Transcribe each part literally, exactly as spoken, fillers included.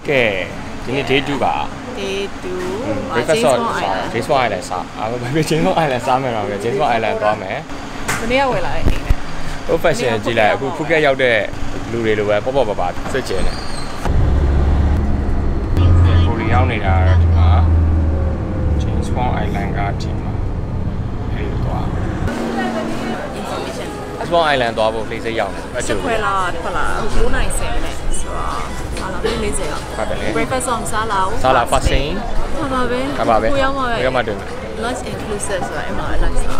ကဲဒီနေ့ day two ပါ day two breakfast တော့ James Bond Island စားအားလုံးပဲ James Bond Island စားမယ်တော့ James Bond Island သွားမယ်ဒီနေ့ကဝယ်လာတဲ့အိမ်နဲ့ဟို fashion ကြည့်လိုက်အခုဖူးကက်ရောက်တဲ့လူတွေလိုပဲပေါ့ပေါ့ပါပါဆွတ်ကျင်တယ်ကိုရီရောက်နေတာဒီမှာ James Bond Island ကဒီမှာအဲ့လိုသွား information James Bond Island သွားဖို့ place ရောက်တယ်အဲ့ဒါခွဲလာထွက်လာnine nine sevenနဲ့ဆိုတော့ဟာလာလေးလေးစေအောင်ဟုတ်တယ်လေ breakfast ဆောင်စားလာအောင်စားလာ fashion ဟာပါပဲဟာပါပဲကိုရောက်မှာပဲကိုရောက်မှာတင် lunch inclusive ဆိုတော့အဲ့မှာ lunch စား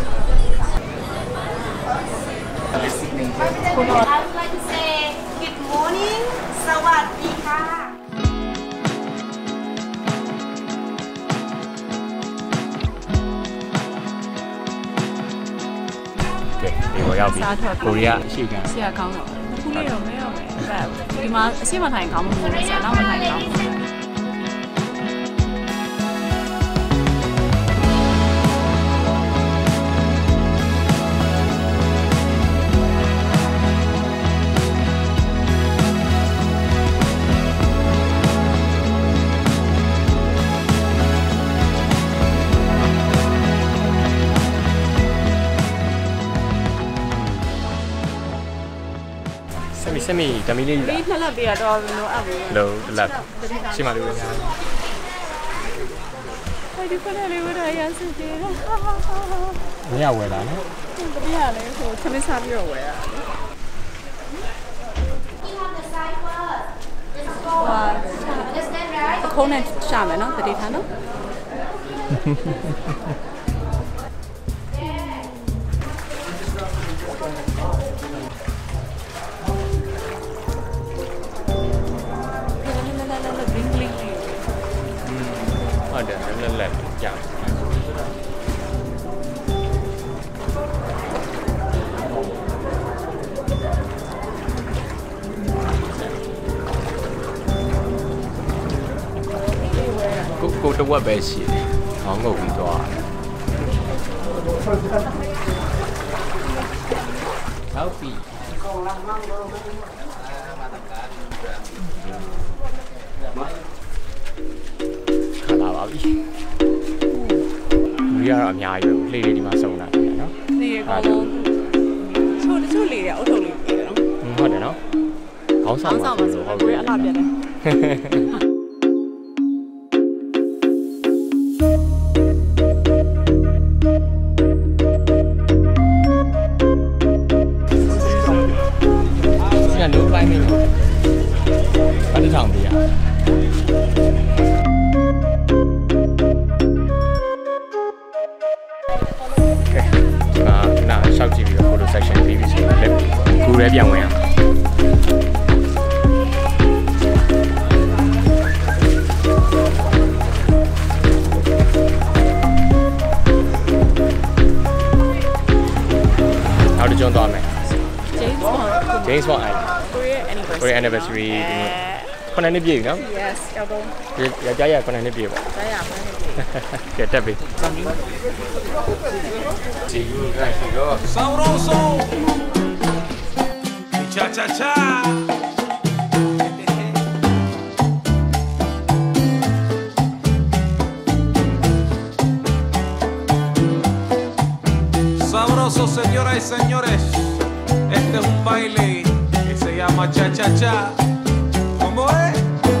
I would like to say good morning สวัสดีค่ะကဲဒီကိုရောက်ပြီကိုရီးယားအရှိကန်ဆရာကောင်းတော့ခုလေးတော့မဲတော့မယ်ဒီမှာအရှိမထိုင်ကောင်းမှုနဲ့ဆရာနောက်မထိုင်ကောင်းဘူးစမီစမီတမီလေးဒီနှစ်လက်ပြတော့လို့အပ်ဘူးလို့တလက်ရှိမှလူတွေများဟိုဒီဖက်လေးဝရရစကြတယ်မရဝယ်လာနော်တပြရလဲဟိုသမင်းစားပြီးတော့ဝယ်ရ ခုံးနဲ့ရှာမယ်နော်တတိထားနော်ဟုတ်တယ်လက်လက်ကြာကိုကိုတဝက်ပဲရှိတယ်။ဟောင်းငုတ်ပြီးသွားတယ်။ဟုတ်ပြီ။ခလာပါပြီ။လူရတော့အများကြီးပဲ။လှေတွေဒီမှာစုံလာတယ်နော်။နေကောင်းချိုးချိုးလေးရအုတ်ထုပ်လေးပြေတယ်နော်။ဟုတ်တယ်နော်။ခေါင်းဆောင်ပါဆိုဟုတ်ပြီ။အလှပြတယ်။ no climbing ဘာတစ်ထောင်ပြရကဲအာနာရှောက်ကြည့်ပြီးတော့ photo section ပြီးပြီဆိုတော့လက်ကူရဲပြန်ဝင်ရမှာနောက်တစ်ကြုံသွားမယ် James Bond James Bond Island Korea anniversary Korea anniversary ဒီနေ့ခုနှစ်နှစ်ပြည့်ပြီနော် Yes ရောက်တော့ရကြရခုနှစ်နှစ်ပြည့်ပေါ့ကြားရမယ်ကဲတက်ပြီ Sabroso cha cha cha Sabroso señoras y señores Este es un baile que se llama cha-cha-cha. ¿Cómo es?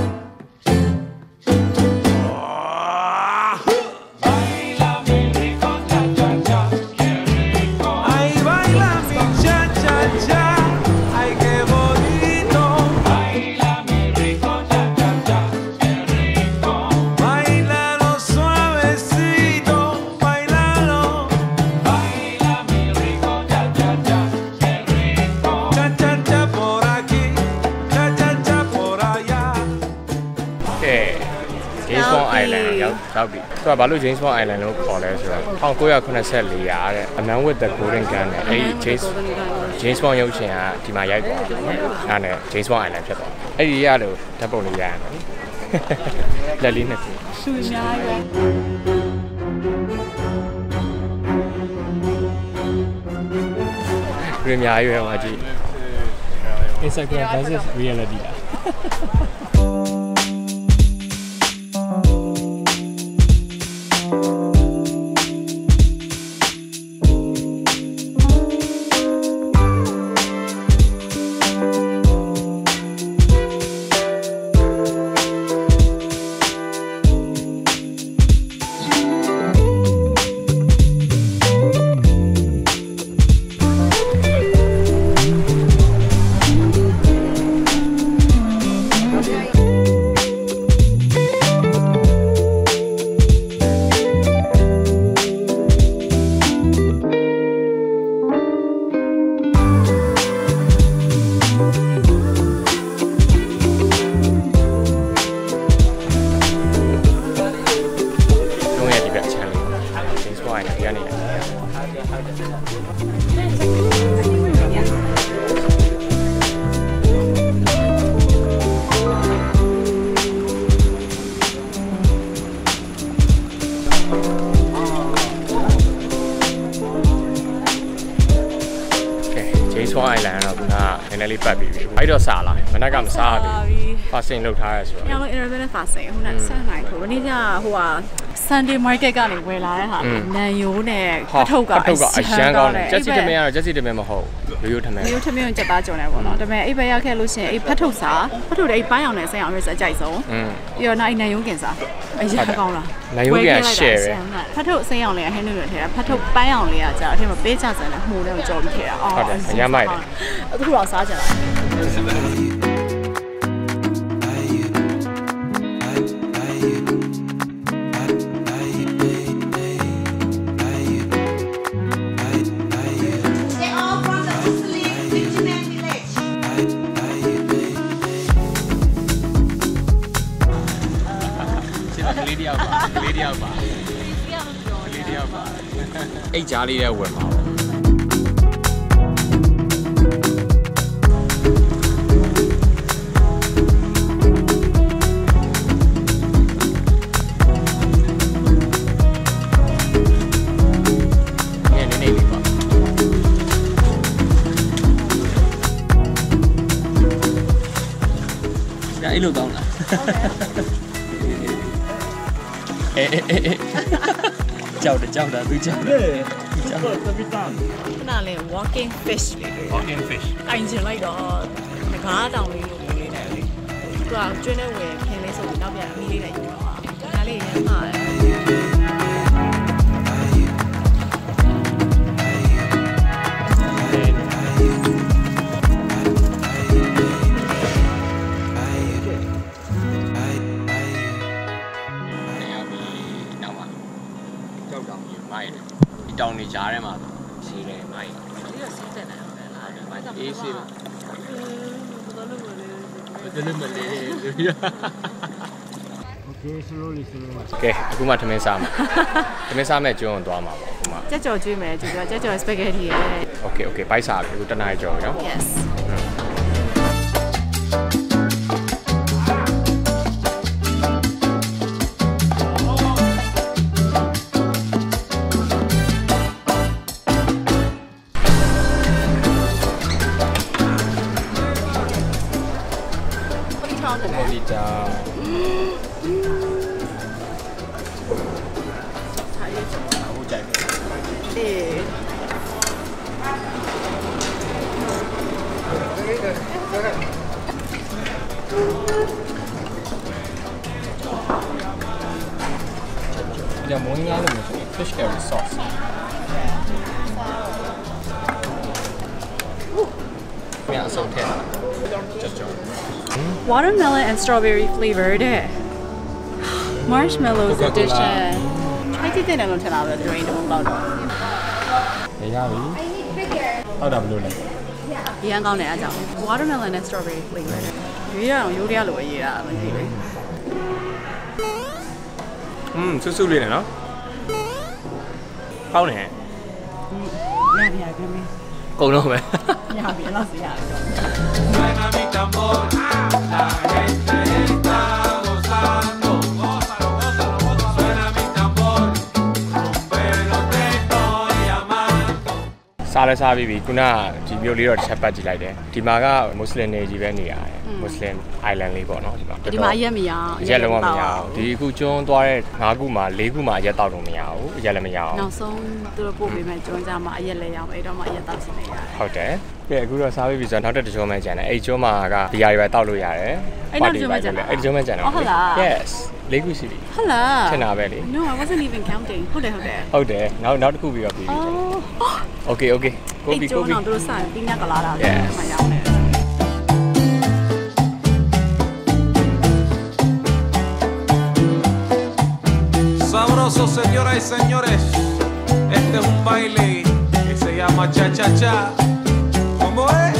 Baila mi rico cha-cha-cha, qué rico. Ay, baila mi cha-cha-cha, ay, qué bonito. Baila mi rico cha-cha-cha, qué rico. Bailalo suavecito, bailalo. Baila mi rico cha-cha-cha. Cha-cha-cha por aquí, cha-cha-cha por allá. ကဲ James Bond Island ရောက်ရောက်ပြီသူကဘာလို့ James Bond Island လို့ခေါ်လဲဆိုတော့nineteen eighty-fourရာတဲ့ A Man with the Golden Gun နဲ့အဲ့ဒီ James James Bond ရုပ်ရှင်ကဒီမှာရိုက်သွားတယ်နော်အဲ့နဲ့ James Bond Island ဖြစ်သွားအဲ့ဒီရလို့ဓာတ်ပုံလေးရရမယ်လက်လေးနှစ်ခုလူအများကြီးပဲပြင်းများရွယ်ပါကြည့် Instagram versus reality လားပိုင်းလေးပတ်ပြီးပြီအဲ့တော့စားလာမနက်ကမစားဘူး fasting လုပ်ထားရဆိုတော့ညောင် intermittent fasting ခုနကဆက်နိုင်ခုဒီညဟိုဟာ Sunday market ကနေဝယ်လာတဲ့ဟာနန်ယိုးနဲ့ဖထုတ်ကအရန်ကောင်းတယ်ချက်စီတမင်ကတော့ချက်စီတမင်မဟုတ်ရိုးရိုးထမင်ရိုးရိုးထမင်ကိုချက်သားကြုံတယ်ပေါ့နော်ဒါပေမဲ့အဲ့ဘက်ရောက်ခဲ့လို့ရှိရင်အဲ့ဖထုတ်စားဖထုတ်တဲ့အဲ့ပိုင်းအောင်နဲ့ဆက်အောင်ရစအကြိုက်ဆုံးပြီးတော့နောက်အဲ့နန်ယိုးကင်စားအရန်ကောင်းလားနန်ယိုးကင် share ပဲဖထုတ်စိမ်းအောင်လေးဟင်းနုတွေထည့်တာဖထုတ်ပိုင်းအောင်လေးကကြာအထက်မှာပေးချစမ်းနဲ့မှုလေးကိုကြော်ပြီးထည့်တာအော်ဟုတ်တယ်အရန်မိုက်တယ်အခုတော့စားကြလားအိတ်ကြားလေးနဲ့ဝင်ပါအဲ့လိုကောင်းလားအေးအေးအေးကြောက်တယ်ကြောက်တာသူကြောက်တယ်ကြောက်တယ်ခဏလေး walking fish လေး walking fish အိုင်ချင်လိုက်တော့ငကားတောင်လေးလိုလေးနဲ့လေသူကကျွန်းနဲ့ဝယ်ခင်းလေးဆိုပြီးနောက်ပြန်အမီးလေးနဲ့ယူတော့ဒါလေးရမ်းပါတယ်တောင်နေကြားထဲမှာရှိတယ်မိုင်းဒီကစီးတဲ့နိုင်တယ်လားမိုင်းကအေးစီးဘယ်လိုလုပ်လဲဘယ်လိုမလဲโอเค slowly slowly ကဲအခုမှထမင်းစားမှာထမင်းစားမဲ့ကျွန်းကိုသွားမှာပေါ့အခုမှကြက်ကြော်ကျွေးမယ်ကျွေးကြက်ကြော် spaghetti ရဲ့ Okay okay ဘိုက်စားပြီအခုတနားကြော်ပြီနော် Yes Bonita. Yeah, morning island fish curry sauce. Yeah, so okay. Watermelon and strawberry flavored marshmallows edition. I did it on another during the vlog. Yeah, how do you know? Yeah, I'm going to watermelon and strawberry flavored. Yeah, you are low. Yeah, Hmm, so so little, no? How many? Yeah, yeah, give me. Go no, man. Yeah, be lost. Yeah. Suena mi tambor, la gente está gozando, gózalo, gózalo, gózalo. Suena mi tambor, pero te estoy llamando. စားလဲစားပြီးပြီခုနဒီမျိုးလေးတော့တစ်ချက်ပတ်ကြည့်လိုက်တယ်ဒီမှာကမွတ်စလင်နေကြီးပဲနေရတယ်မွတ်စလင် island လေးပေါ့နော်ဒီမှာဒီမှာအရက်မရအောင်အရက်လုံးဝမရအောင်ဒီခုကျွန်းသွားတဲ့၅ခုမှာ၄ခုမှာအရက်တောက်လို့မရဘူးအရက်လည်းမရအောင်နောက်ဆုံးသူတို့ပို့ပေးမယ်ကျွန်းကြမှာအရက်လည်းရအောင်အဲ့တော့မှအရက်တောက်စီနေရတယ်ဟုတ်တယ်ကဲအခုတော့စားပြီးပြီဆိုတော့နောက်တစ်ကျွန်းမှကျန်တယ်အဲ့ကျွန်းမှာကဘီယာတွေပဲတောက်လို့ရတယ်အဲ့နောက်ကျွန်းမှကျန်တယ်အဲ့ကျွန်းမှကျန်တယ်ဟုတ်လား Yes လေးခုရှိပြီဟုတ်လားထင်တာပဲလေ No I wasn't even counting ဟုတ်တယ်ဟုတ်တယ်ဟုတ်တယ်နောက်နောက်တစ်ခုပြီးတော့ပြီးပြီ Okay okay ကိုပြီးကိုပြီးအဲ့ကျွန်းတော့သူတို့စားပြီးညကလာတာမှရောင်းတယ် Sabroso, señoras y señores, este es un baile que se llama cha-cha-cha. ¿Cómo es?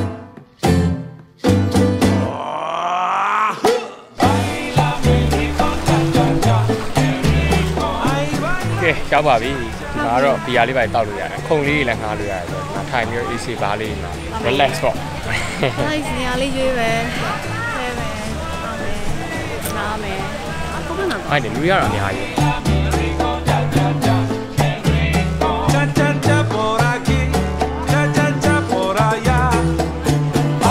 Baila mi rico cha-cha-cha, qué rico. Ahí va. ကဲရောက်ပါပြီဒီမှာတော့ဘီယာလေးပဲတောက်လို့ရတယ်ခုံလေးလည်းငှားလို့ရတယ်ဆိုတော့ထိုင်ပြီး easy bar လေး relax ပေါ့ Nice နေရာလေးရွေးပဲဆဲမယ်အားမယ်နားမယ်အခုမှတော့အဲ့ဒီလူရတော့အများကြီး Cha-cha-cha por aquí, cha-cha-cha por allá.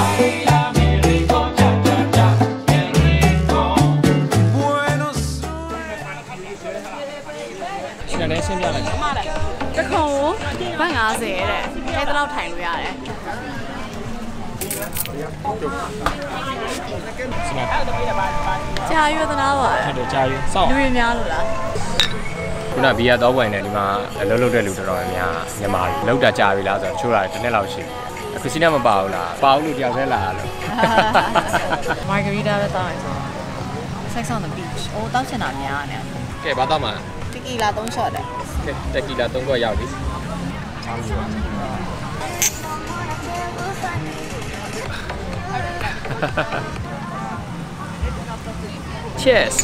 ထဲတော့ထိုင်လို့ရတယ်ကြာရွေးသနာပါဟုတ်တယ်ကြာရွေးစောင့်လူတွေများလို့လားခုနဘီယာတော့ပွင့်နေဒီမှာအလုပ်လုပ်တဲ့လူတော်တော်များမြန်မာတွေလောက်တာကြာပြီလားဆိုတော့ချိုးတာတစ်နှစ်လောက်ရှိပြီခရစ်စတီနာမပါဘူးလားပါဘူးလို့တယောက်တည်းလာလို့ Margarita ပဲတောင်းရဆို Sex on the beach အိုးတောက်ချင်တာများနေကဲဘာတော့မှာ Tequila သုံး shot တယ်ကဲ Tequila သုံး shot ရောက်ပြီCheers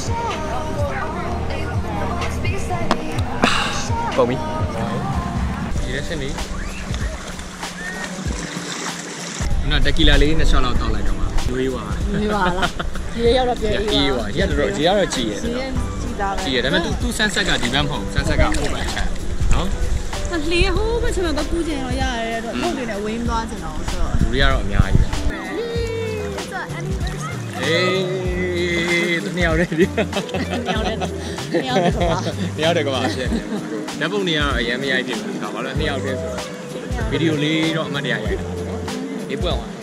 ပုံပြီဒီရက်စနေနော် Tequila လေးနဲ့ shot လောက်တောက်လိုက်တော့မှာရွေးသွားရွေးသွားလားဒီရောက်တော့ပြေးအေးပါဒီကတော့ဒီကတော့ကြည်ရတယ်နော်ကြည်ရဒါပေမဲ့ तू तू sunset ကဒီဘက်မဟုတ် sunset ကဟိုဘက်ချမ်းနော်လှေဟိုးဘက်ချမ်းတော့ကူးကျင်တော့ရရဲတော့မဟုတ်နေနဲ့ဝင်းသွားကျင်တော့ဆိုတော့လူတွေကတော့အများကြီးပဲအေးတနေ့ရောက်တယ်ဒီနေ့ရောက်တယ်နေ့ရောက်တယ်ကွာနေ့ရောက်တယ်ကွာဖြစ်နေဓာတ်ပုံတွေကတော့အရင်မရိုက်ဖြစ်ဘူးဒါဘာလို့နေ့ရောက်တယ်ဆိုတော့ဗီဒီယိုလေးတော့အမှတ်တရရိုက်တာနော်အေးပွင့်သွား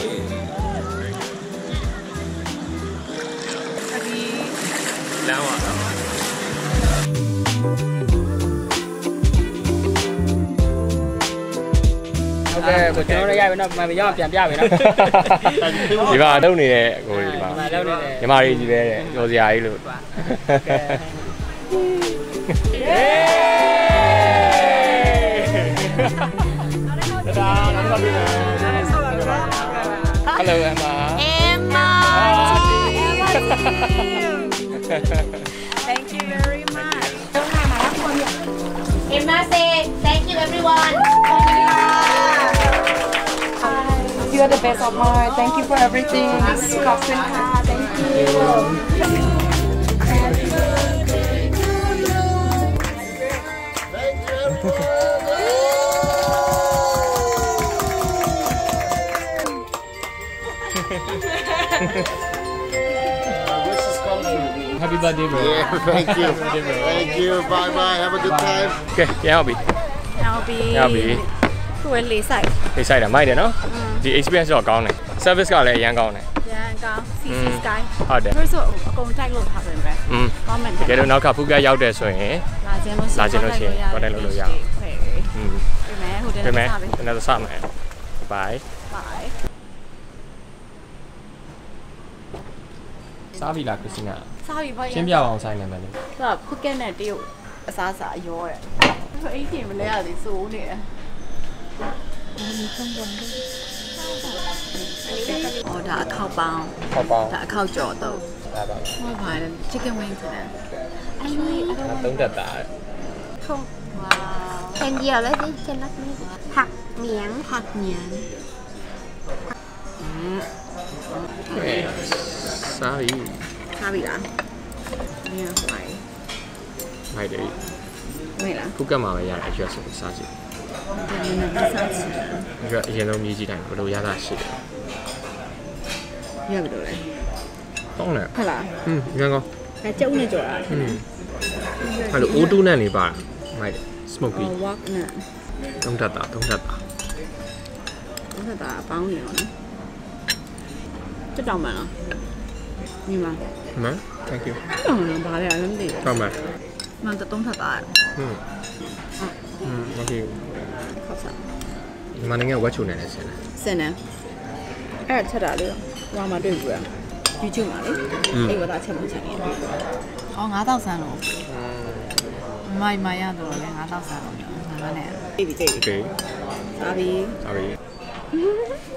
လမ်းပါဟုတ်ကဲ့ကိုကျွန်တော်တို့ရပြီနော်မပြောင်းပြန်ပြပြီနော်ဒီမှာတုံနေတဲ့ကိုဒီမှာညီမလေးကြီးပဲတဲ့ကျော်စရာကြီးလို့Hello Emma Emma Thank you very much Emma say thank you everyone You are the best of heart. Thank you for everything. Thank you. Happy birthday, bro. Yeah, thank you. Thank you. Bye bye. Have a good time. Okay, yeah, I'll be. I'll be. I'll be. ကိုယ်လေးဆိုင်လေးဆိုင်တာမိုက်တယ်နော်ဒီ experience တော့ကောင်းတယ် service ကလည်းအရင်ကောင်းတယ်ရန်ကောင်း C C Sky ဟုတ်တယ်ဆိုတော့အကုန်တိုက်လို့ထားပြန်ပဲอืม comment တကယ်လို့နောက်ကဖူးကရောက်တယ်ဆိုရင်လာခြင်းလို့လာခြင်းလို့ရှိရင် contact လုပ်လို့ရအောင်อืมဒီမဲ့ဟိုတယ်စမယ်ဒီနေ့စမယ် bye bye စားပြီလားခရစ်စတီနာစားပြီပေါ့ရှင်းပြအောင်ဆိုင်နေမယ်လေဆိုတော့ခုကက်နဲ့တရုတ်အစားအစာရောတဲ့ဆိုအိတ်ပြင်မလဲရသေးစိုးနေတယ်哦，它烤包， 烤包， 它烤脚豆，我买的 chicken wings 呢。哎， 等着打。 烤，哇。 เส้นเดียวเลยสิเส้นรักนี่ผักเหนียงผักเหนียงอืมซาบีซาบีလားเนี่ยไหวไหวတယ်ไหวလားဖုကတ်မှာပဲရတယ်အရွက်ဆိုစားကြည့်ဒီနေ့ကစားချင်အရွက်အရင်ဆုံးမြည်ကြည့်တိုင်းဘယ်လိုရတာရှိတယ်ရပြီတော့လေတောင်းတယ်ဟုတ်လားอืมငန်းကောအဲကျုပ်နဲ့ကြော်တာอืมအဲ့လို O ทู နဲ့နေပါမိုက်တယ် smoky walk နဲ့တုံးတတ်တာတုံးတတ်တာတုံးတတ်တာပေါင်းနေတော့နော်တက်တောင်မှန်လားညီမမှန် thank you တောင်မှန်ပါလေအဲ့လိုမသိဘူးတောင်မှန်မှန်တုံးတတ်တာอืมอืม okay ဟုတ်စားဒီမှာနိုင်ငံဝက်ချုံနေတယ်ဆင်တယ်ဆင်တယ်အဲ့ချက်တာလေဟိုမှာတွေ့ဘူးလား YouTube မှာလေအဲ့ဘာသာချက်မှချက်နေတယ်ဟော9000ဆန်းလို့မိုင်မိုင်ရတော့လေ9000ဆန်းလို့ငါနဲ့ပြေးပြီပြေးပြီโอเคစားပြီစားပြီ